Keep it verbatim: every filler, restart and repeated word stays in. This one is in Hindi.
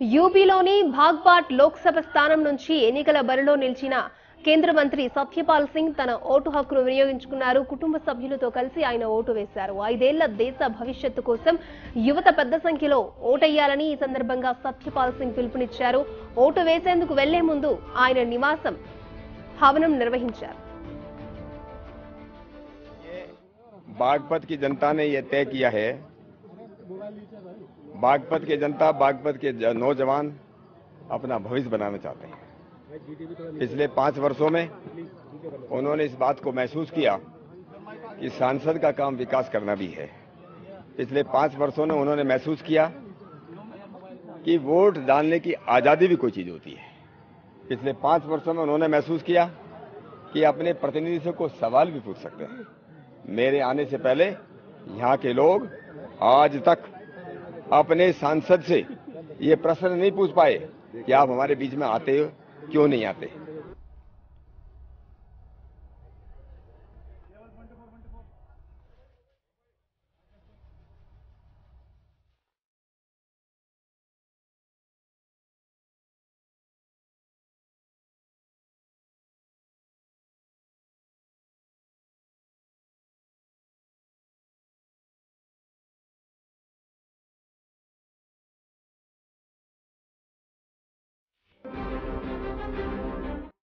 యూపీలోని భాగ్పాట్ లోక్సభ స్థానం నుంచి ఎన్నికల బరిలో నిలిచిన కేంద్ర మంత్రి సత్యపాల్ సింగ్ తన ఓటు హక్కును వినియోగించుకున్నారు. కుటుంబ సభ్యులతో కలిసి ఆయన ఓటు వేశారు. ఐదేళ్ల దేశ భవిష్యత్తు కోసం యువత పెద్ద సంఖ్యలో ఓటెయ్యాలని ఈ సందర్భంగా సత్యపాల్ సింగ్ పిలుపునిచ్చారు. ఓటు వేసేందుకు వెళ్లే ముందు ఆయన నివాసం హవనం నిర్వహించారు. बागपत की जनता ने यह तय किया है, बागपत की जनता, बागपत के नौजवान अपना भविष्य बनाना चाहते हैं। पिछले पांच वर्षों में उन्होंने इस बात को महसूस किया कि सांसद का काम विकास करना भी है। पिछले पांच वर्षों में उन्होंने महसूस किया कि वोट डालने की आजादी भी कोई चीज होती है। पिछले पांच वर्षों में उन्होंने महसूस किया कि अपने प्रतिनिधि को सवाल भी पूछ सकते हैं। मेरे आने से पहले यहाँ के लोग आज तक अपने सांसद से ये प्रश्न नहीं पूछ पाए कि आप हमारे बीच में आते हो, क्यों नहीं आते।